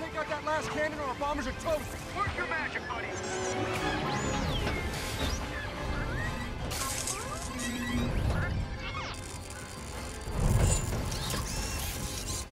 take out that last cannon or our bombers are toast! Work your magic, buddy!